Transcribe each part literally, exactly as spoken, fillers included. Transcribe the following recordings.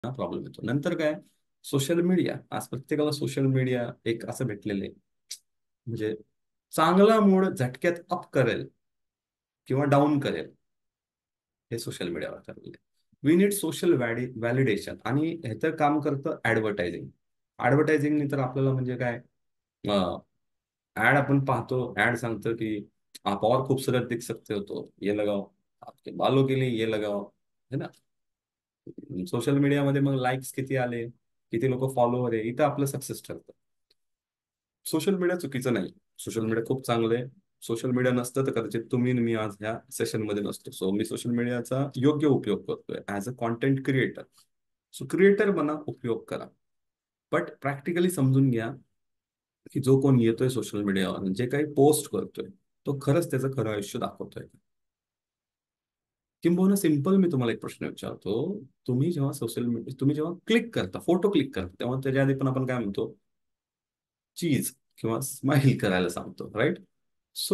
हा प्रॉब्लेम येतो. नंतर काय, सोशल मीडिया. आज प्रत्येकाला सोशल मीडिया एक असं भेटलेलं आहे, म्हणजे चांगला मूड झटक्यात अप करेल किंवा डाऊन करेल, हे सोशल मीडियावर ठरलेलं आहे. We need social validation. आणि हे तर काम करतं ऍडव्हर्टायझिंग. ऍडव्हर्टायझिंगनी तर आपल्याला म्हणजे काय, ऍड आपण पाहतो, ऍड सांगतं की आप और खूबसूरत दिख सकते हो तो ये लगाओ, आपके बालों के लिए ये लगाओ, है ना. सोशल मीडियामध्ये मग लाईक्स किती आले, किती लोक फॉलोवर आहे, इथं आपलं सक्सेस ठरतं. सोशल मीडिया चुकीचं नाही, सोशल मीडिया खूप चांगलं आहे. सोशल मीडिया नसतं तर कदाचित तुम्ही आणि मी आज ह्या सेशनमध्ये नसतो. सो मी सोशल मीडियाचा योग्य उपयोग करतोय as a content creator. So creator बना, उपयोग करा. बट प्रॅक्टिकली समजून घ्या की जो कोण येतोय सोशल मीडियावर, जे काही पोस्ट करतोय, तो खरंच त्याचं खरं आयुष्य दाखवतोय. किंबहुना सिंपल मी तुम्हाला एक प्रश्न विचारतो. तुम्ही जेव्हा सोशल मीडिया, तुम्ही जेव्हा क्लिक करता, फोटो क्लिक करता, तेव्हा त्याच्या आधी पण आपण काय म्हणतो, चीज किंवा स्माइल करायला सांगतो, राईट. सो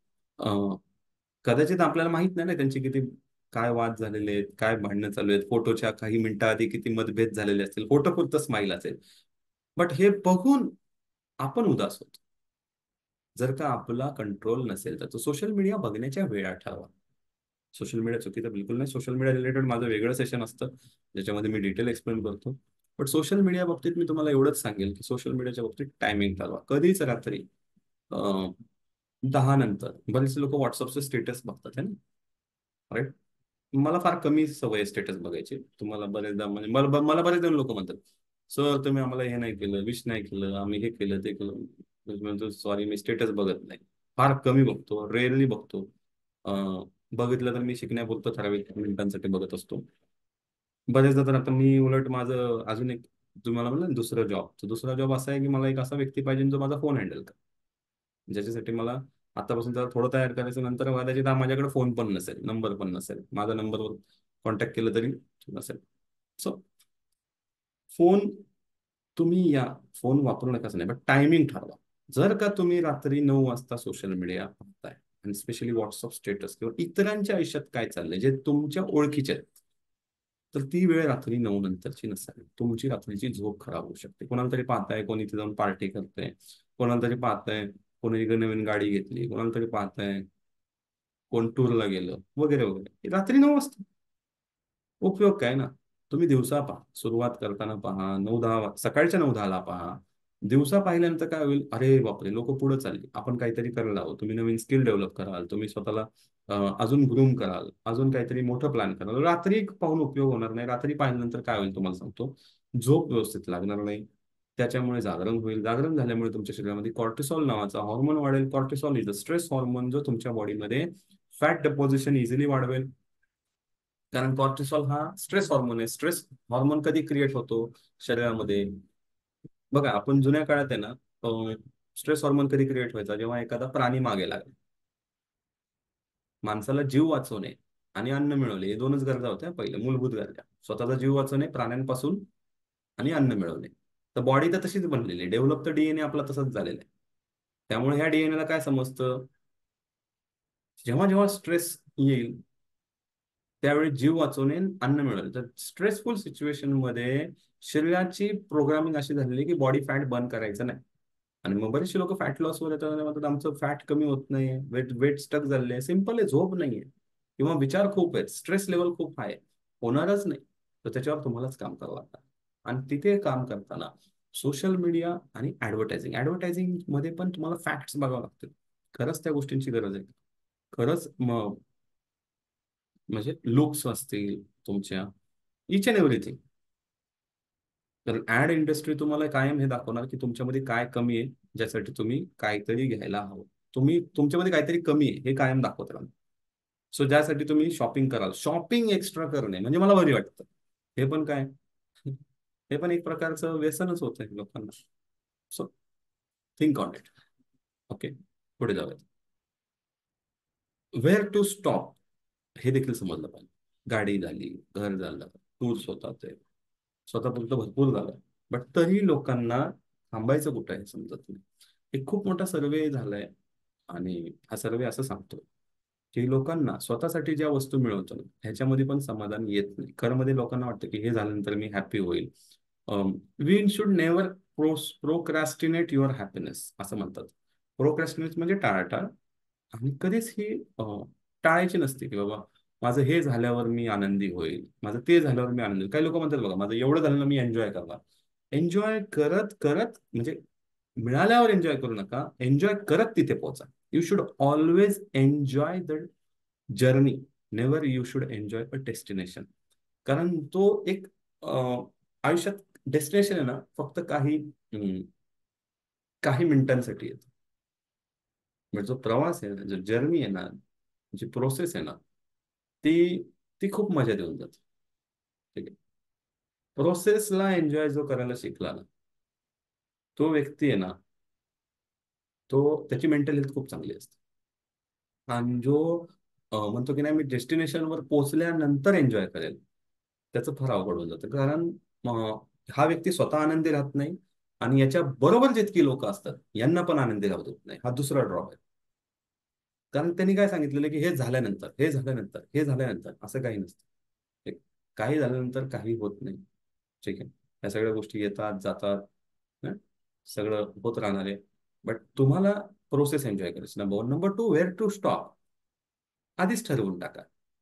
कदाचित आपल्याला माहित नाही ना त्यांचे किती काय वाद झालेले आहेत, काय भांडणं चालू आहेत, फोटोच्या काही मिनिटं आधी किती मतभेद झालेले असतील, फोटो पुरतं स्माइल असेल. बट हे बघून आपण उदास होतो. जर का आपला कंट्रोल नसेल तर सोशल मीडिया बघण्याच्या वेळा ठरवा. सोशल मीडिया चुकीचं बिलकुल नाही. सोशल मीडिया रिलेटेड माझं वेगळं सेशन असतं, ज्याच्यामध्ये मी डिटेल एक्सप्लेन करतो. बट सोशल मीडिया बाबतीत मी तुम्हाला एवढंच सांगेल की सोशल मीडियाच्या बाबतीत टायमिंग ठरवा. कधीच रात्री अं, दहा नंतर. बरेचसे लोक व्हॉट्सअपचे स्टेटस बघतात है ना, राईट. मला फार कमी सवय आहे स्टेटस बघायची. तुम्हाला बरेचदा म्हणजे मला मला बरेच जण लोक म्हणतात, सर तुम्ही आम्हाला हे नाही केलं, विश नाही केलं, आम्ही हे केलं ते केलं. मी म्हणतो सॉरी, मी स्टेटस बघत नाही. फार कमी बघतो, रेअरली बघतो. अं, बघितलं तर मी शिकण्यापुरतं ठराविक मिनिटांसाठी बघत असतो. बरेचदा तर आता मी उलट माझं अजून एक, तुम्हाला म्हणलं ना दुसरा जॉब, तर दुसरा जॉब असा आहे की मला एक असा व्यक्ती पाहिजे जो माझा फोन हँडल करेल. ज्याच्यासाठी मला आतापासून त्याला थोडं तयार करायचं. नंतर कदाचित माझ्याकडे फोन पण नसेल, नंबर पण नसेल, माझा नंबरवर कॉन्टॅक्ट केलं तरी नसेल. सो फोन, तुम्ही या फोन वापरू नकाच नाही, बट टायमिंग ठरवा. जर का तुम्ही रात्री नऊ वाजता सोशल मीडिया पाहताय, आणि स्पेशली व्हॉट्सअप स्टेटस किंवा इतरांच्या आयुष्यात काय चाललंय जे तुमच्या ओळखीचे आहेत, तर ती वेळ रात्री नऊ नंतरची नसावी. तुमची रात्रीची झोप खराब होऊ शकते. कोणाला तरी पाहताय कोणी इथे जाऊन पार्टी करतंय, कोणाला तरी पाहताय कोणी इकडे नवीन गाडी घेतली, कोणाला तरी पाहताय कोण टूरला गेलं, वगैरे वगैरे, रात्री नऊ वाजता. उपयोग काय ना. तुम्ही दिवसा पहा, सुरुवात करताना पहा, नऊ दहा वा- सकाळच्या नऊ दहाला पहा. दिवसा पाहिल्यानंतर काय होईल, अरे बापरे लोक पुढे चालली, आपण काहीतरी करायला हवं. तुम्ही नवीन स्किल डेव्हलप कराल, तुम्ही स्वतःला अं, अजून ग्रूम कराल, अजून काहीतरी मोठं प्लॅन कराल. रात्री पाहून उपयोग होणार नाही. रात्री पाहिल्यानंतर काय होईल तुम्हाला सांगतो, झोप व्यवस्थित लागणार नाही. त्याच्यामुळे जागरण होईल. जागरण झाल्यामुळे तुमच्या शरीरामध्ये कॉर्टिसॉल नावाचा हॉर्मोन वाढेल. Cortisol is a stress hormone, जो तुमच्या बॉडीमध्ये फॅट डेपोझिशन इझिली वाढवेल. कारण कॉर्टिसॉल हा स्ट्रेस हॉर्मोन आहे. स्ट्रेस हॉर्मोन कधी क्रिएट होतो शरीरामध्ये, बघा आपण जुन्या काळात आहे ना, स्ट्रेस हॉर्मोन कधी क्रिएट व्हायचा, जेव्हा एखादा प्राणी मागे लागला. माणसाला जीव वाचवणे आणि अन्न मिळवणे, हे दोनच गरजा होत्या पहिले, मूलभूत गरजा. स्वतःचा जीव वाचवणे प्राण्यांपासून, आणि अन्न मिळवणे. तर बॉडी तर तशीच बनलेली आहे, डेव्हलप तर डीएनए आपला तसंच झालेला आहे. त्यामुळे ह्या डीएनए ला काय समजतं, जेव्हा जेव्हा स्ट्रेस येईल त्यावेळी जीव वाचवणे, अन्न मिळेल. तर स्ट्रेसफुल सिच्युएशन मध्ये शरीराची प्रोग्रामिंग अशी झालेली आहे की बॉडी फॅट बर्न करायचं नाही. आणि मग बरेचसे लोक फॅट लॉस वर येतात आणि म्हणतात आमचं फॅट कमी होत नाही, वेट वेट स्टक झाले आहे. सिंपल आहे, झोप नाहीये किंवा विचार खूप आहेत, स्ट्रेस लेवल खूप हाय, होणारच नाही. तर त्याच्यावर तुम्हालाच काम करावं लागतं. आणि तिथे काम करताना सोशल मीडिया आणि ऍडव्हर्टायझिंग, ऍडव्हर्टायझिंग मध्ये पण तुम्हाला फॅक्ट्स बघावं लागतील. खरंच त्या गोष्टींची गरज आहे, खरंच मग म्हणजे लुक्स असतील तुमच्या, इच अँड एव्हरीथिंग. तर ऍड इंडस्ट्री तुम्हाला कायम हे दाखवणार की तुमच्यामध्ये काय कमी आहे, ज्यासाठी तुम्ही काहीतरी घ्यायला हवं. तुम्ही तुमच्यामध्ये काहीतरी कमी आहे हे कायम दाखवत राहणार. सो ज्यासाठी तुम्ही शॉपिंग कराल, शॉपिंग एक्स्ट्रा करणे म्हणजे मला बरी वाटतं. हे पण काय, हे पण एक प्रकारचं व्यसनच होत आहे लोकांना. So think on it. Okay, पुढे जाऊयात. वेअर टू स्टॉप हे देखील समजलं पाहिजे. गाडी झाली, घर झालं, टूर्स होतात, स्वतःपुरतं भरपूर झालं, बट तरी लोकांना थांबायचं कुठं आहे समजत नाही. एक खूप मोठा सर्वे झालाय, आणि हा सर्वे असं सांगतो की लोकांना स्वतःसाठी ज्या वस्तू मिळवतो ना ह्याच्यामध्ये पण समाधान येत नाही. खरं मध्ये लोकांना वाटतं की हे झाल्यानंतर मी हॅपी होईल. We should never procrastinate your happiness असं म्हणतात. प्रोक्रॅस्टिनेट म्हणजे टाळाटाळ. आणि कधीच ही अं, टाळायची नसते की बाबा माझं हे झाल्यावर मी आनंदी होईल, माझं ते झाल्यावर मी आनंदी होईल. काही लोक म्हणतात बघा माझं एवढं झालं ना मी एन्जॉय करणार. एन्जॉय करत करत म्हणजे मिळाल्यावर एन्जॉय करू नका, एन्जॉय करत तिथे पोहोचा. You should always enjoy the journey, never you should enjoy a destination. कारण तो एक अं, आयुष्यात डेस्टिनेशन आहे ना फक्त काही हम्म, काही मिनिटांसाठी येतो. म्हणजे जो प्रवास आहे ना, जो जर्नी आहे ना, जी प्रोसेस आहे ना, ती ती खूप मजा देऊन जाते. ठीक आहे. प्रोसेसला एन्जॉय जो करायला शिकला ना, तो व्यक्ती आहे ना, तो त्याची मेंटल हेल्थ खूप चांगली असते. आणि जो अं, म्हणतो की नाही मी डेस्टिनेशनवर पोहोचल्यानंतर एन्जॉय करेल, त्याचं फार अवघड होऊन जातं. कारण अं, हा व्यक्ती स्वतः आनंदी राहत नाही आणि याच्या बरोबर जितकी लोक असतात यांना पण आनंदी राहू देत नाही. हा दुसरा ड्रॉप आहे. कारण त्यांनी काय सांगितलेलं की हे झाल्यानंतर, हे झाल्यानंतर, हे झाल्यानंतर असं काही नसतं. एक काही झाल्यानंतर काही होत नाही. ठीक आहे. या सगळ्या गोष्टी येतात जातात. हं? सगळं होत राहणार आहे. बट तुम्हाला प्रोसेस एन्जॉय करायची. Number one. Number two, where to stop आधीच ठरवून टाका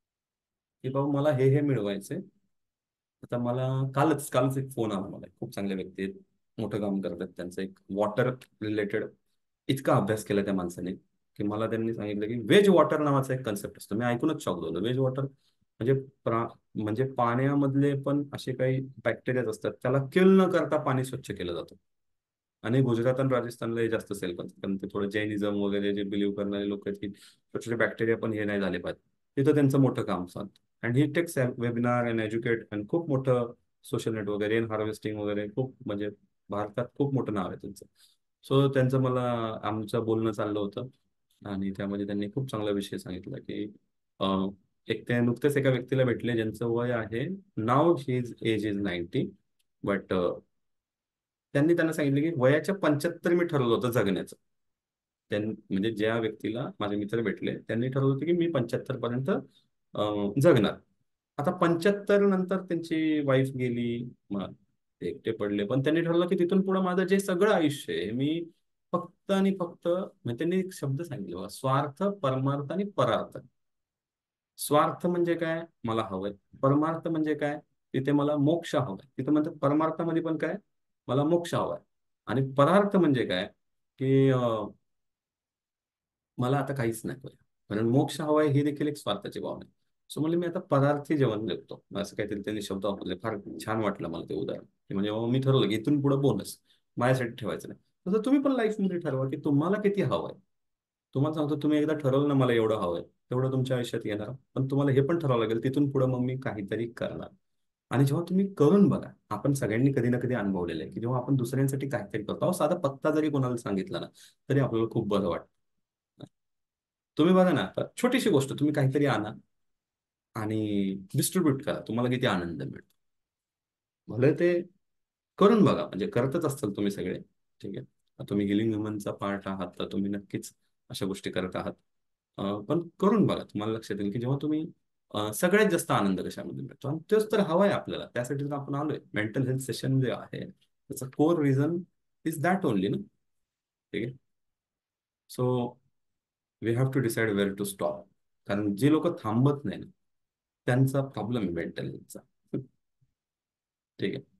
की बाबा मला हे हे मिळवायचंय. आता मला कालच कालच एक फोन आला मला. खूप चांगले व्यक्ती आहेत, मोठं काम करतात. त्यांचं एक वॉटर रिलेटेड इतका अभ्यास केला त्या माणसाने की मला त्यांनी सांगितलं की वेज वॉटर नावाचा एक कन्सेप्ट असतो. मी ऐकूनच शॉक झालो. वेज वॉटर म्हणजे प्रा म्हणजे पाण्यामधले पण असे काही बॅक्टेरिया असतात त्याला किल न करता पाणी स्वच्छ केलं जातं. आणि गुजरात आणि राजस्थानला हे जास्त सेल करतात कारण ते थोडं जैनिझम वगैरे जे बिलीव्ह करणारे लोक आहेत की छोटे छोटे बॅक्टेरिया पण हे नाही झाले पाहिजे. तिथं त्यांचं मोठं काम चालतं. And he takes webinar and educate and खूप मोठं सोशल नेटवर्क रेन हार्वेस्टिंग वगैरे खूप म्हणजे भारतात खूप मोठं नाव आहे त्यांचं. सो त्यांचं मला आमचं बोलणं चाललं होतं आणि त्यामध्ये त्यांनी खूप चांगला विषय सांगितला की अं, एक ते नुकतेच एका व्यक्तीला भेटले ज्यांचं वय आहे now his age is ninety. But त्यांनी त्यांना सांगितलं की वयाच्या पंच्याहत्तर मी ठरवलं होतं जगण्याचं. त्यां म्हणजे ज्या व्यक्तीला माझे मित्र भेटले त्यांनी ठरवलं होतं की मी पंच्याहत्तर पर्यंत अं, जगणार. आता पंच्याहत्तर नंतर त्यांची वाईफ गेली, मग ते एकटे पडले. पण त्यांनी ठरवलं की तिथून पुढे माझं जे सगळं आयुष्य आहे मी फक्त आणि फक्त म्हणजे त्यांनी एक शब्द सांगितले बघा, स्वार्थ परमार्थ आणि परार्थ. स्वार्थ म्हणजे काय, मला हवंय. परमार्थ म्हणजे काय, तिथे मला मोक्ष हवाय. तिथे म्हणतात परमार्थामध्ये पण काय, मला मोक्ष हवाय. आणि परार्थ म्हणजे काय की अं, मला आता काहीच नाही. कारण मोक्ष हवाय ही देखील एक स्वार्थाची भावना आहे. सो म्हणजे मी आता परार्थी जीवन जगतो असं काहीतरी त्यांनी शब्द वापरले. फार छान वाटलं मला ते उदाहरण की म्हणजे बाबा मी ठरवलं की इथून पुढे बोनस माझ्यासाठी ठेवायचं नाही. तसं तुम्ही पण लाईफमध्ये ठरवा की तुम्हाला किती हवंय. तुम्हाला सांगतो तुम्ही एकदा ठरवलं ना मला एवढं हवंय तेवढं तुमच्या आयुष्यात येणार. पण तुम्हाला हे पण ठरवावं लागेल तिथून पुढे मग मी काहीतरी करणार. आणि जेव्हा तुम्ही करून बघा, आपण सगळ्यांनी कधी ना कधी अनुभवलेलं आहे की जेव्हा आपण दुसऱ्यांसाठी काहीतरी करतो, अहो, साधा पत्ता जरी कोणाला सांगितला ना तरी आपल्याला खूप बरं वाटतं. तुम्ही बघा ना आता छोटीशी गोष्ट तुम्ही काहीतरी आणा आणि डिस्ट्रीब्यूट करा, तुम्हाला किती आनंद मिळतो. भले ते करून बघा, म्हणजे करतच असताल तुम्ही सगळे. ठीक आहे. आता तुम्ही हिलिंग ह्युमनचा पार्ट आहात तर तुम्ही नक्कीच अशा गोष्टी करत आहात. अं, पण करून बघा, तुम्हाला लक्षात येईल की जेव्हा तुम्ही अं, सगळ्यात जास्त आनंद कशामध्ये मिळतो. आणि तोच तर हवा आहे आपल्याला, त्यासाठी तर आपण आलोय. मेंटल हेल्थ सेशन जे आहे त्याचं core reason is that only ना. ठीक आहे. So we have to decide where to stop. कारण जे लोक थांबत नाही ना, त्यांचा प्रॉब्लेम आहे मेंटल हेल्थचा. ठीक आहे.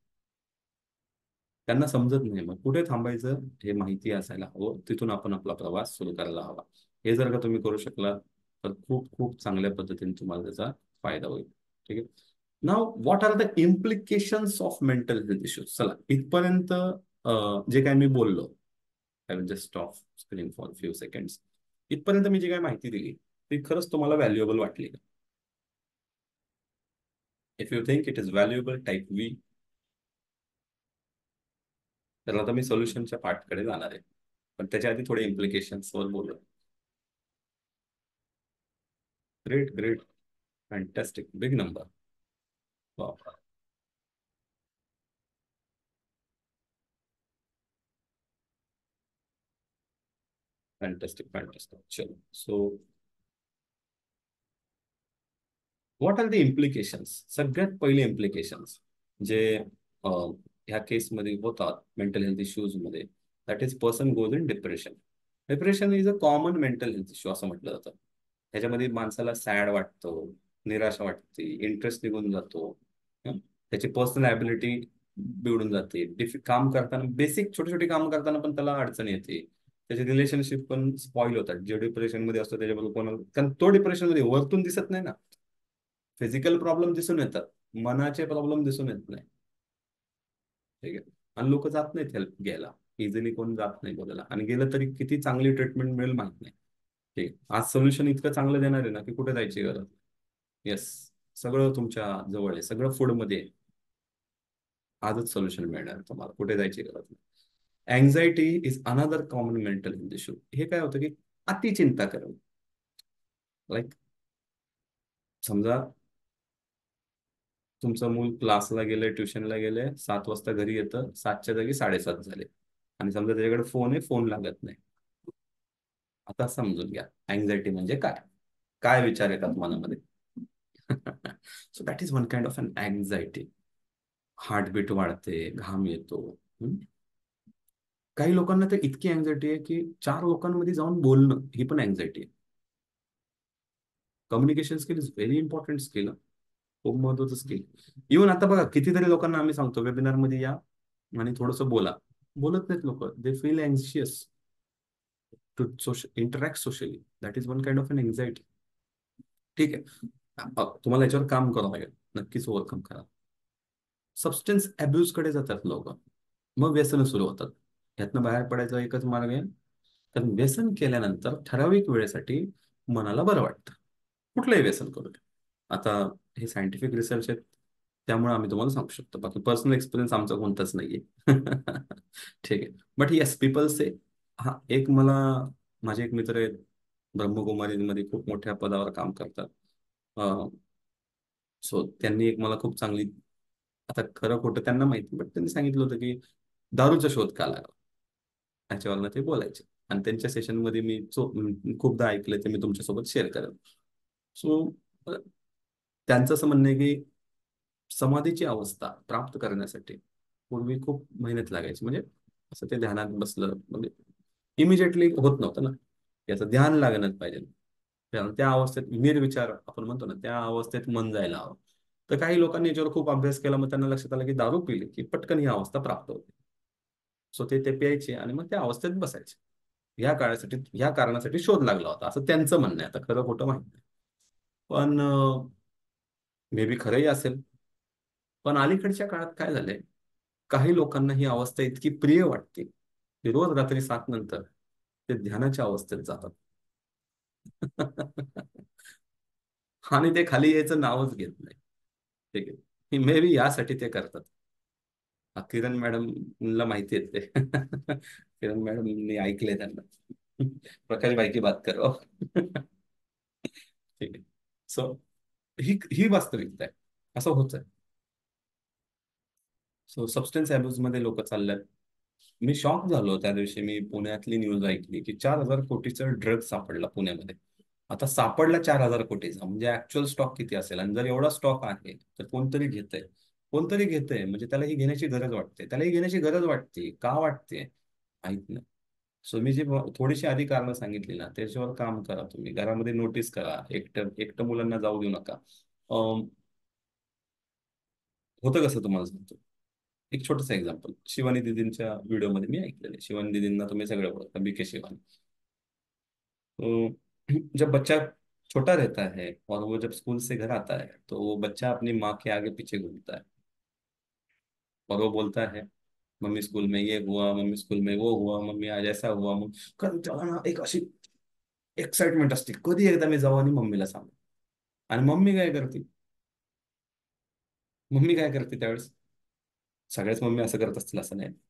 त्यांना समजत नाही मग कुठे थांबायचं हे माहिती असायला हवं. तिथून आपण आपला प्रवास सुरू करायला हवा. हे जर का तुम्ही करू शकला तर खूप खूप चांगल्या पद्धतीने तुम्हाला त्याचा फायदा होईल. ठीक आहे. Now what are the implications of mental health issues. चला इथपर्यंत अं, जे काय मी बोललो, I will just stop screen for few seconds. इथपर्यंत मी जी काय माहिती दिली ती खरंच तुम्हाला व्हॅल्युएबल वाटली का? If you think it is valuable type we. तर आता मी सोल्युशनच्या पार्टकडे जाणार आहे. पण त्याच्या आधी थोडे इम्प्लिकेशन्स वर बोलू. Great great. Fantastic. Big number. Fantastic fantastic. चलो. So what are the implications? सगळ्यात पहिले इम्प्लिकेशन्स जे अं, ह्या केसमध्ये होतात मेंटल हेल्थ इश्यूज मध्ये, that is person goes in depression. Depression is a common mental health issue असं म्हटलं जातं. ह्याच्यामध्ये माणसाला सॅड वाटतो, निराशा वाटते, इंटरेस्ट निघून जातो, हं? त्याची पर्सनल ॲबिलिटी बिघडून जाते. डिफि काम करताना, बेसिक छोटी छोटी काम करताना पण त्याला अडचण येते. त्याचे रिलेशनशिप पण स्पॉइल होतात. जे डिप्रेशन मध्ये असतो त्याच्याबरोबर कोणाला, कारण तो डिप्रेशन मध्ये वरतून दिसत नाही ना. फिजिकल प्रॉब्लेम दिसून येतात, मनाचे प्रॉब्लेम दिसून येत नाही. ठीक आहे. आणि लोक जात नाहीत हेल्प घ्यायला. इझिली कोण जात नाही बोलायला, आणि गेलं तरी किती चांगली ट्रीटमेंट मिळेल माहित नाही. ठीक आहे. आज सोल्युशन इतकं चांगलं देणार आहे ना की कुठे जायची गरज. येस, सगळं तुमच्या जवळ आहे, सगळं फूडमध्ये आहे. आजच सोल्युशन मिळणार आहे तुम्हाला, कुठे जायची गरज नाही. Anxiety is another common mental health issue. हे काय होतं की अति चिंता करणं. लाईक, समजा तुमचं मूल क्लासला गेलंय, ट्युशनला गेलंय, सात वाजता घरी येतं, सातच्या जागी साडेसात झाले, आणि समजा त्याच्याकडे फोन आहे, फोन लागत नाही. आता समजून घ्या अँझायटी म्हणजे काय, काय विचार येतात मनामध्ये. So that is one kind of an anxiety. Heartbeat वाढते, घाम येतो. हम्म? काही लोकांना तर इतकी अँझायटी आहे की चार लोकांमध्ये जाऊन बोलणं ही पण अँझायटी आहे. Communication skill is very important skill. खूप महत्वाचं स्किल. इव्हन आता बघा, कितीतरी लोकांना आम्ही सांगतो वेबिनार मध्ये या आणि थोडंसं बोला, बोलत नाहीत लोक. दे फील अँशियस to interact socially. That is one kind of an anxiety. ठीक आहे. अ, तुम्हाला याच्यावर काम करावं लागेल, नक्कीच ओव्हरकम करा. सबस्टन्स अब्युज कडे जातात लोक, मग व्यसन सुरू होतात. यातनं बाहेर पडायचा एकच मार्ग आहे, तर व्यसन केल्यानंतर ठराविक वेळेसाठी मनाला बरं वाटतं. कुठलंही व्यसन करू द्या. आता हे सायंटिफिक रिसर्च आहेत, त्यामुळे आम्ही तुम्हाला सांगू शकतो. बाकी पर्सनल एक्सपिरियन्स आमचा कोणताच नाहीये. ठीक आहे. But yes, people say. हा, एक मला, माझे एक मित्र आहेत, ब्रह्मकुमारीमध्ये खूप मोठ्या पदावर काम करतात. सो त्यांनी एक मला खूप चांगली, आता खरं खोटं त्यांना माहिती, बट त्यांनी सांगितलं होतं की दारूचा शोध का लागला, त्याच्यावरनं ते बोलायचे. आणि त्यांच्या सेशनमध्ये मी चो- खूपदा ऐकलं, ते मी तुमच्यासोबत शेअर करेन. सो त्यांचं असं म्हणणं आहे की समाधीची अवस्था प्राप्त करण्यासाठी पूर्वी खूप मेहनत लागायची. म्हणजे असं ते ध्यानात बसलं म्हणजे इमिजिएटली होत नव्हतं ना. याचं ध्यान लागणच पाहिजे. त्या त्या अवस्थेत निर्विचार आपण म्हणतो ना, त्या अवस्थेत मन जायला हवं. तर काही लोकांनी याच्यावर खूप अभ्यास केला, मग त्यांना लक्षात आलं की दारू पिली की पटकन ही अवस्था प्राप्त होते. सो ते ते प्यायचे आणि मग त्या अवस्थेत बसायचे. ह्या काळासाठी, ह्या कारणासाठी शोध लागला होता, असं त्यांचं म्हणणं आहे. आता खरं खोटं माहित नाही, पण मे बी खरंही असेल. पण अलीकडच्या काळात काय झालंय, काही लोकांना ही अवस्था इतकी प्रिय वाटते की रोज रात्री सात नंतर ते ध्यानाच्या अवस्थेत जातात. आणि ते खाली यायचं नावच घेत नाही. ठीक आहे, मे बी यासाठी ते करतात. हा, किरण मॅडमला माहिती आहे ते. किरण मॅडम मी ऐकले त्यांना. प्रकाश भाई की बात करो. ठीक आहे. सो ही ही वास्तविकता आहे, असं होत आहे. सो सबस्टन्स अब्यूज मध्ये लोक चालल्यात. मी शॉक झालो त्या दिवशी, मी पुण्यातली न्यूज ऐकली की चार हजार कोटीचा ड्रग सापडला पुण्यामध्ये. आता सापडला चार हजार कोटीचा, म्हणजे ऍक्च्युअल स्टॉक किती असेल? आणि जर एवढा स्टॉक आहे तर कोणतरी घेतंय. कोणतरी घेतंय म्हणजे त्याला ही घेण्याची गरज वाटते. त्याला ही घेण्याची गरज वाटते, का वाटते माहित नाही. सो मी जी ब- थोडीशी आधी कारणं सांगितली ना, त्याच्यावर काम करा. तुम्ही घरामध्ये नोटीस करा, एकटं एकटं मुलांना जाऊ देऊ नका. अं, होतं कसं तुम्हाला सांगतो. एक छोटंसं एक्झाम्पल, शिवानी दीदींच्या व्हिडिओमध्ये मी ऐकलेलं आहे. शिवानी दीदींना तुम्ही सगळे ओळखता, बी के शिवानी. तो जब बच्चा छोटा रहता है और वो जब स्कूल से घर आता है, तो वो बच्चा अपनी माँ के आगे पीछे घूमता है और वो बोलता है, मम्मी स्कूल में ये हुआ, मम्मी स्कूल में वो हुआ, मम्मी आज ऐसा हुआ. मग कारण त्याला ना एक अशी एक्साइटमेंट असते, कधी एकदा मी जाऊ आणि मम्मीला सांगू. आणि मम्मी काय करते, मम्मी काय करते त्यावेळेस, सगळ्याच मम्मी असं करत असतील असं नाही.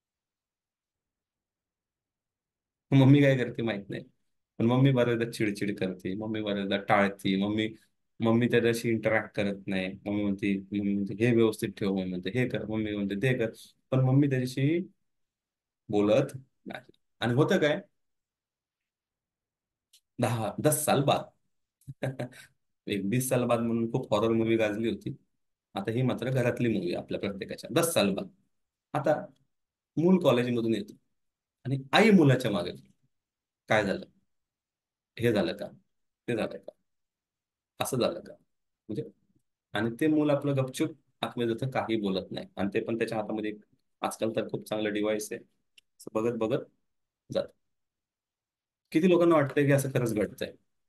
मम्मी काय करते माहित नाही, पण मम्मी बऱ्याचदा चिडचिड करते, मम्मी बऱ्याचदा टाळते, मम्मी मम्मी त्याच्याशी इंटरॅक्ट करत नाही. मम्मी म्हणते, मम्मी म्हणते हे व्यवस्थित ठेव, मम्मी म्हणते हे कर, मम्मी म्हणते ते कर. पण मम्मी त्याच्याशी बोलत नाही. आणि होतं काय, दहा दस साल बाद. एक बीस साल बाद म्हणून खूप हॉरर मूवी गाजली होती. आता ही मात्र घरातली मूवी आपल्या प्रत्येकाच्या, दस साल बाद. आता मूल कॉलेजमधून येतो आणि आई मुलाच्या मागे लागते. काय झालं, हे झालं का, ते झालं का, असं झालं का, म्हणजे. आणि ते मूल आपलं गपचूप आतमध्ये जातं, काही बोलत नाही, आणि ते पण त्याच्या हातामध्ये एक आजकाल तर खूप चांगलं डिव्हाइस आहे. असं बघत बघत जात. किती लोकांना वाटतंय की असं खरंच घडतंय?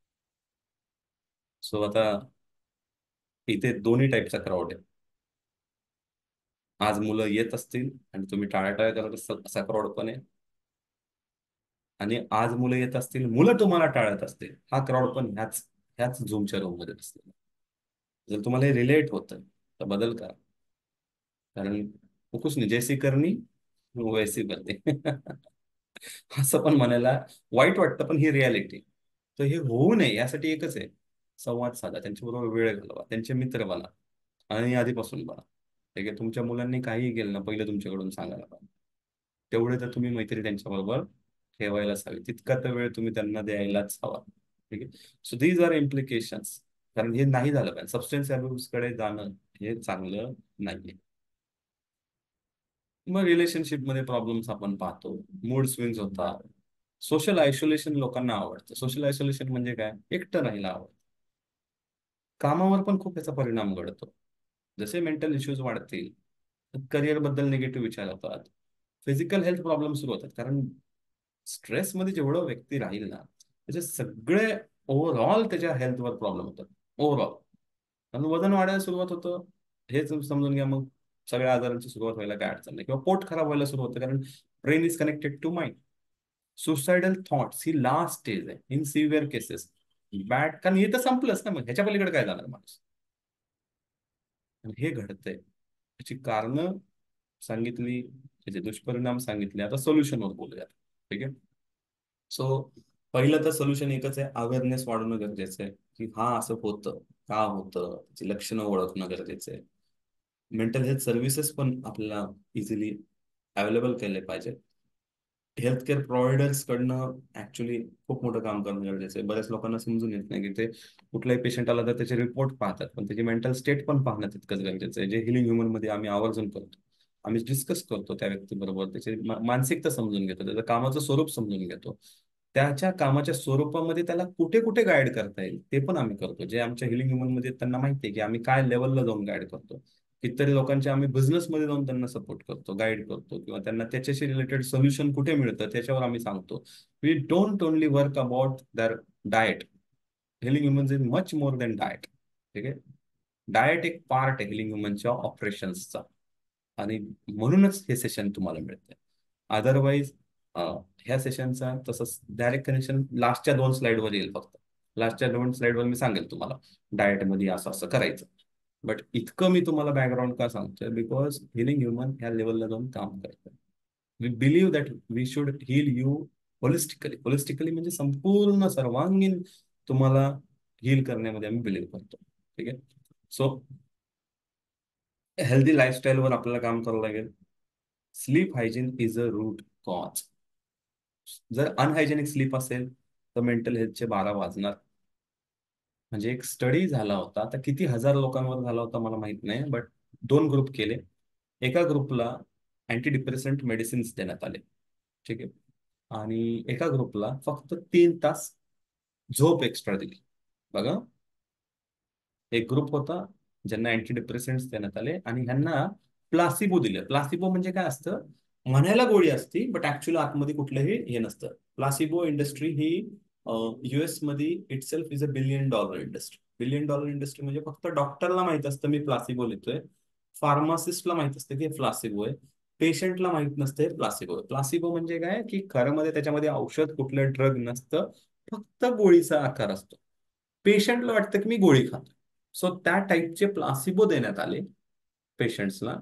सो आता इथे दोन्ही टाईपचा क्राऊड आहे. आज मुलं येत असतील आणि तुम्ही टाळाटाळ करत असाल, असा क्राऊड पण आहे. आणि आज मुलं येत असतील, मुलं तुम्हाला टाळत असतील, हा क्राऊड पण ह्याच ह्याच झूमच्या रूम मध्ये असतील. जर तुम्हाला हे रिलेट होतं तर बदल करा. कारण कुछ नहीं, जैसी करनी वैसी बनते. असं पण म्हणायला वाईट वाटतं, पण ही रियालिटी. तर हे होऊ नये यासाठी एकच आहे, संवाद साधा, त्यांच्याबरोबर वेळ घालवा, त्यांचे मित्र बना, आणि आधीपासून बना. ठीक आहे, तुमच्या मुलांनी काहीही केलं ना, पहिलं तुमच्याकडून सांगायला पाहिजे. तेवढे तर तुम्ही मैत्री त्यांच्याबरोबर ठेवायलाच हवी, तितका तर वेळ तुम्ही त्यांना द्यायलाच हवा. ठीक आहे. So these are implications. कारण हे नाही झालं पाहिजे, सबस्टन्स अब्यूज कडे जाणं हे चांगलं नाहीये. मग रिलेशनशिप मध्ये प्रॉब्लेम्स आपण पाहतो, मूड स्विंग्स होतात. सोशल आयसोलेशन लोकांना आवडतं. सोशल आयसोलेशन म्हणजे काय, एकटं राहायला आवडतं. कामावर पण खूप याचा परिणाम घडतो. जसे मेंटल इश्यूज वाढतील, करिअर बद्दल निगेटिव्ह विचार होतात, फिजिकल हेल्थ प्रॉब्लेम सुरू होतात. कारण स्ट्रेसमध्ये जेवढं व्यक्ती राहील ना, त्याचे सगळे ओव्हरऑल त्याच्या हेल्थवर प्रॉब्लेम होतात, ओव्हरऑल. आणि वजन वाढायला सुरुवात होतं, हेच समजून घ्या, मग सगळ्या आजारांची सुरुवात व्हायला काय अडचण नाही, किंवा पोट खराब व्हायला सुरू होतं. कारण brain is connected to mind. Suicidal thoughts ही लास्ट स्टेज आहे इन सिव्हिअर केसेस. बॅड, कारण हे तर संपलंच ना, मग ह्याच्या पलीकडे काय जाणार माणूस. आणि हे घडतंय, त्याची कारणं सांगितली, त्याचे दुष्परिणाम सांगितले. आता सोल्युशनवर बोलूयात. ठीक आहे. सो पहिलं तर सोल्युशन एकच आहे, अवेअरनेस वाढवणं गरजेचं आहे, की हा असं होतं, का होतं, त्याची लक्षणं ओळखणं गरजेचं आहे. मेंटल हेल्थ सर्व्हिसेस पण आपल्याला इझिली अवेलेबल केले पाहिजे. हेल्थ केअर प्रोव्हायडर्स कडनं ऍक्च्युली खूप मोठं काम करणं गरजेचं आहे. बऱ्याच लोकांना समजून येत नाही की ते कुठलाही पेशंट आला तर त्याचे रिपोर्ट पाहतात, पण त्याची मेंटल स्टेट पण पाहणं तितकंच गरजेचं आहे, जे हिलिंग ह्युमन मध्ये आम्ही आवर्जून करतो. आम्ही डिस्कस करतो त्या व्यक्तीबरोबर, त्याची मा- मानसिकता समजून घेतो, त्याचं कामाचं स्वरूप समजून घेतो. त्याच्या कामाच्या स्वरूपामध्ये त्याला कुठे कुठे गाईड करता येईल ते पण आम्ही करतो, जे आमच्या हिलिंग ह्युमन मध्ये त्यांना माहिती आहे की आम्ही काय लेवलला जाऊन गाईड करतो. कितीतरी लोकांच्या आम्ही बिझनेसमध्ये जाऊन त्यांना सपोर्ट करतो, गाईड करतो, किंवा त्यांना त्याच्याशी रिलेटेड सोल्युशन कुठे मिळतं त्याच्यावर आम्ही सांगतो. We don't only work about their diet. Healing humans is much more than diet. ठीक आहे. डाएट एक पार्ट आहे हिलिंग ह्युमनच्या ऑपरेशन्सचा, आणि म्हणूनच हे सेशन तुम्हाला मिळते. अदरवाईज ह्या सेशनचा तसंच डायरेक्ट कनेक्शन लास्टच्या दोन स्लाइडवर येईल फक्त. लास्टच्या दोन स्लाइडवर मी सांगेल तुम्हाला डाएटमध्ये असं असं करायचं. बट इतकं मी तुम्हाला बॅकग्राऊंड का सांगतोय, बिकॉज हिलिंग ह्युमन ह्या लेवलला जाऊन काम करतं. We believe that we should heal you holistically. Holistically म्हणजे संपूर्ण सर्वांगीण तुम्हाला हील करण्यामध्ये आम्ही बिलीव्ह करतो. ठीक आहे. सो हेल्दी लाईफस्टाईलवर आपल्याला काम करावं लागेल. Sleep hygiene is a root cause. जर अनहायजेनिक स्लीप असेल तर मेंटल हेल्थचे बारा वाजणार. म्हणजे एक स्टडी झाला होता, आता किती हजार लोकांवर झाला होता मला माहित नाही, बट दोन ग्रुप केले. एका ग्रुपला अँटी डिप्रेसंट मेडिसिन्स देण्यात आले. ठीक आहे. आणि एका ग्रुपला फक्त तीन तास झोप एक्स्ट्रा दिली. बघा, एक ग्रुप होता ज्यांना अँटी डिप्रेसंट्स देण्यात आले, आणि ह्यांना प्लासिबो दिले. प्लासिबो म्हणजे काय असतं, म्हणायला गोळी असती बट ऍक्च्युअली आतमध्ये कुठलंही हे नसतं. प्लासिबो इंडस्ट्री ही युएस मध्ये itself is a billion dollar industry. Billion dollar industry म्हणजे फक्त डॉक्टरला माहित असतं मी प्लासिबो लिहितोय, फार्मासिस्टला माहित असतं की प्लासिबो आहे, पेशंटला माहित नसते प्लासिबो आहे. प्लासिबो म्हणजे काय, की खरं मध्ये त्याच्यामध्ये औषध कुठलं ड्रग नसतं, फक्त गोळीचा आकार असतो. पेशंटला वाटतं की मी गोळी खातो. सो त्या टाईपचे प्लासिबो देण्यात आले पेशंट्सला.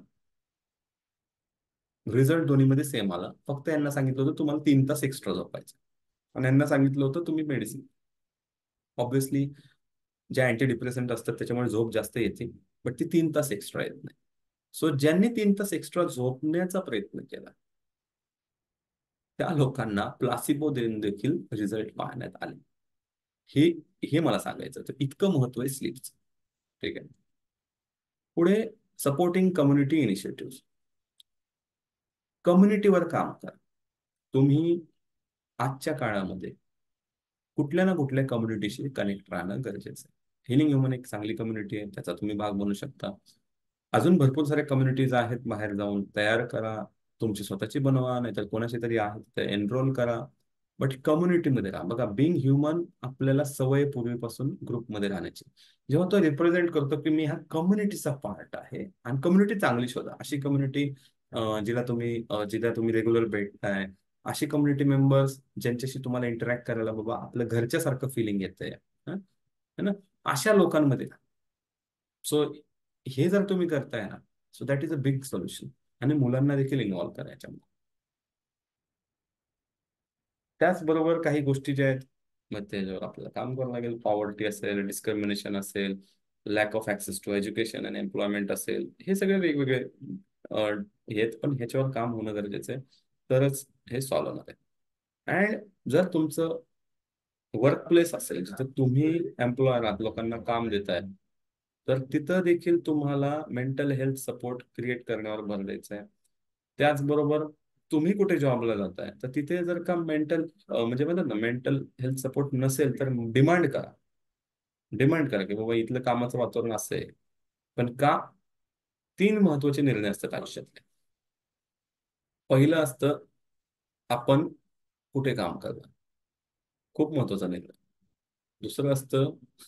रिझल्ट दोन्हीमध्ये सेम आला, फक्त यांना सांगितलं होतं तुम्हाला तीन तास एक्स्ट्रा झोपायचं, आणि यांना सांगितलं होतं तुम्ही मेडिसिन. ऑब्व्हियसली ज्या अँटी डिप्रेसंट असतात त्याच्यामुळे झोप जास्त येते, बट ती तीन तास एक्स्ट्रा येत नाही. सो ज्यांनी तीन तास एक्स्ट्रा झोपण्याचा प्रयत्न केला त्या लोकांना प्लासिबो देऊन देखील रिझल्ट पाहण्यात आले. हे हे मला सांगायचं. तर इतकं महत्व आहे स्लीपचं. ठीक आहे. पुढे सपोर्टिंग कम्युनिटी इनिशिएटिव्ह. कम्युनिटीवर काम करा. तुम्ही आजच्या काळामध्ये कुठल्या ना कुठल्या कम्युनिटीशी कनेक्ट राहणं गरजेचं आहे. हिलिंग ह्युमन एक चांगली कम्युनिटी आहे, त्याचा तुम्ही भाग बनू शकता. अजून भरपूर साऱ्या कम्युनिटीज आहेत, बाहेर जाऊन तयार करा, तुमची स्वतःची बनवा, नाहीतर कोणाशी तरी आहे तर एनरोल करा. बट कम्युनिटीमध्ये राहा. बघा, बिंग ह्युमन आपल्याला सवय पूर्वीपासून ग्रुपमध्ये राहण्याची. जेव्हा तो रिप्रेझेंट करतो की मी ह्या कम्युनिटीचा पार्ट आहे, आणि कम्युनिटी चांगली शोधा, अशी कम्युनिटी जिला तुम्ही अं, जिला तुम्ही रेग्युलर भेटताय, अशी कम्युनिटी मेंबर्स ज्यांच्याशी तुम्हाला इंटरॅक्ट करायला बाबा आपलं घरच्यासारखं फिलिंग येतंय, हं? है ना, अशा लोकांमध्ये. सो हे जर तुम्ही करताय ना, so that is a big solution. आणि मुलांना देखील इन्व्हॉल्व करायच्या. त्याचबरोबर काही गोष्टी ज्या आहेत, मग त्याच्यावर आपल्याला काम करावं लागेल. पॉवर्टी असेल, डिस्क्रिमिनेशन असेल, lack of access to education and employment असेल, हे सगळे वेगवेगळे अं, आहेत, पण ह्याच्यावर काम होणं गरजेचं आहे. तरच हे सॉल्व्ह होणार आहे. अँड जर तुमचं वर्क प्लेस असेल जिथे तुम्ही एम्प्लॉयर आहात, लोकांना काम देताय, तर तिथं देखील तुम्हाला मेंटल हेल्थ सपोर्ट क्रिएट करण्यावर भर द्यायचा आहे. त्याचबरोबर तुम्ही कुठे जॉबला जाताय, तर तिथे जर का मेंटल म्हणजे म्हणतात ना, मेंटल हेल्थ सपोर्ट नसेल तर डिमांड करा. डिमांड करा की बाबा इथलं कामाचं वातावरण असं आहे. पण का? तीन महत्वाचे निर्णय असतात आयुष्यातले. पहिलं असतं, आपण कुठे काम करणार, खूप महत्वाचा निर्णय. दुसरं असतं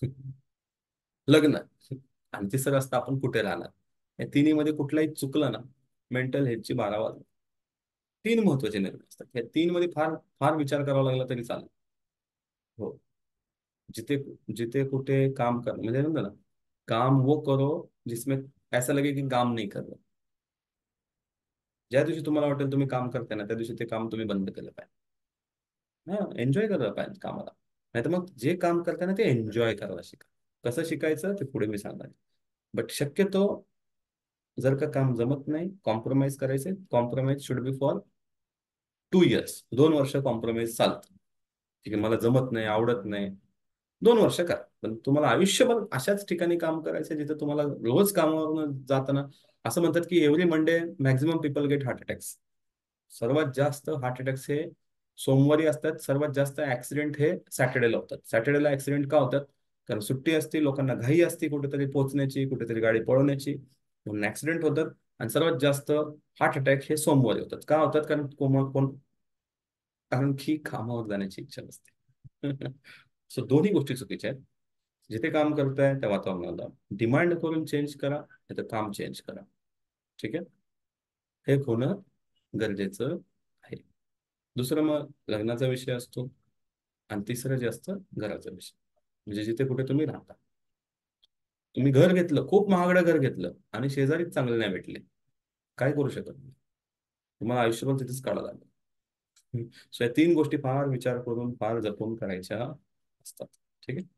लग्न. आणि तिसरं असतं आपण कुठे राहणार. या तिन्ही मध्ये कुठलाही चुकलं ना, मेंटल हेल्थची बारा वाजतात. तीन महत्वाचे निर्णय असतात, या तीन मध्ये फार फार विचार करावा लागला तरी चालेल. हो. जिथे जिथे कुठे काम कर, म्हणजे म्हणतो ना, काम वो करो जिसमें ऐसा लगे की काम नहीं कर रहे. ज्या दिवशी तुम्हाला वाटेल तुम्ही काम करताय ना, त्या दिवशी ते काम तुम्ही बंद केलं पाहिजे. हा, एन्जॉय करायला पाहिजे कामाला. नाही तर मग जे काम करताय ना, ते एन्जॉय करायला शिका. कसं शिकायचं ते पुढे मी सांगणार. बट शक्यतो जर का काम जमत नाही, कॉम्प्रोमाइज करायचे. Compromise should be for two years. दोन वर्ष कॉम्प्रोमाइज चालतं. ठीक आहे, मला जमत नाही, आवडत नाही, दोन वर्ष करा. पण तुम्हाला आयुष्यभर अशाच ठिकाणी काम करायचं जिथे तुम्हाला रोज कामावरून जाताना, असं म्हणतात की every Monday maximum people get heart attacks. सर्वात जास्त हार्ट अटॅक्स हे सोमवारी असतात. सर्वात जास्त ऍक्सिडेंट हे सॅटर्डेला होतात. सॅटर्डेला ऍक्सिडेंट का होतात? कारण सुट्टी असते, लोकांना घाई असते कुठेतरी पोहोचण्याची, कुठेतरी गाडी पळवण्याची, म्हणून ऍक्सिडेंट होतात. आणि सर्वात जास्त हार्ट अटॅक हे सोमवारी होतात. का होतात? कारण कोण कोण कारण की कामावर जाण्याची इच्छा नसते. सो दोन्ही गोष्टी चुकीच्या आहेत. जिथे काम करताय त्या वातावरणाला डिमांड करून चेंज करा, नाही तर काम चेंज करा. ठीक आहे, हे होणं गरजेचं आहे. दुसरं मग लग्नाचा विषय असतो. आणि तिसरं जे असतं घराचा विषय, म्हणजे जिथे कुठे तुम्ही राहता. तुम्ही घर घेतलं, खूप महागडं घर घेतलं, आणि शेजारीच चांगले नाही भेटले, काय करू शकत नाही. तुम्हाला आयुष्यभर तिथेच काढावं लागेल. सो या तीन गोष्टी फार विचार करून, फार जपून करायच्या असतात. ठीक आहे.